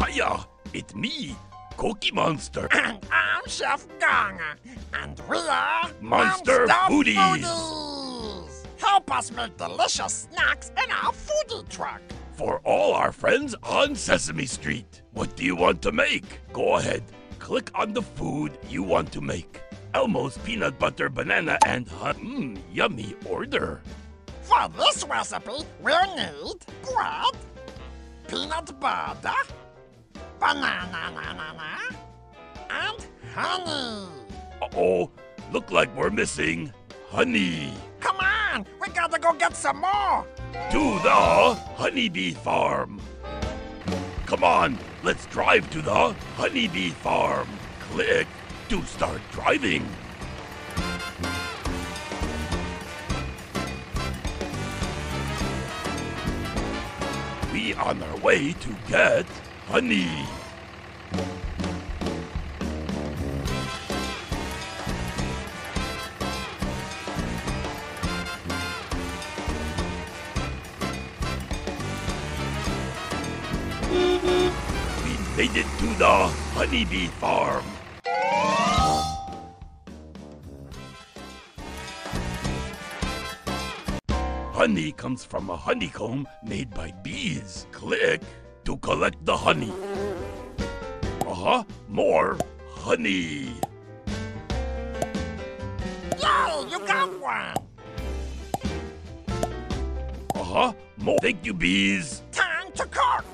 Hiya, it's me, Cookie Monster. And I'm Chef Gong, and we are Monster Foodies. Foodies. Help us make delicious snacks in our foodie truck. For all our friends on Sesame Street. What do you want to make? Go ahead, click on the food you want to make. Elmo's peanut butter banana and yummy order. For this recipe, we'll need bread, peanut butter, banana, and honey. Uh-oh, look like we're missing honey. Come on, we gotta go get some more. To the honeybee farm. Come on, let's drive to the honeybee farm. Click to start driving. We on our way to get honey. We made it to the honeybee farm. Honey comes from a honeycomb made by bees. Click to collect the honey. More honey. Yay, you got one. More. Thank you, bees. Time to cook.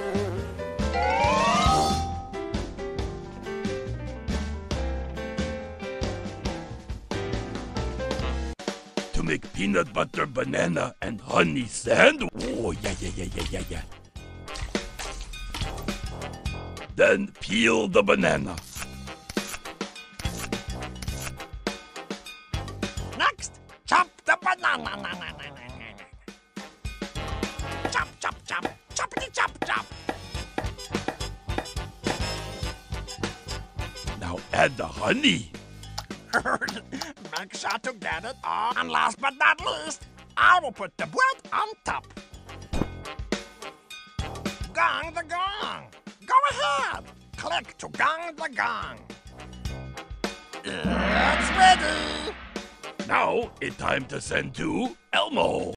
To make peanut butter, banana, and honey sandwich. Oh, yeah. Then peel the banana. Next, chop the banana. Chop. Choppity chop. Now add the honey. Make sure to get it all. And last but not least, I will put the bread on top. Gong the gong. Go ahead. Click to gong the gong. It's ready. Now it's time to send to Elmo.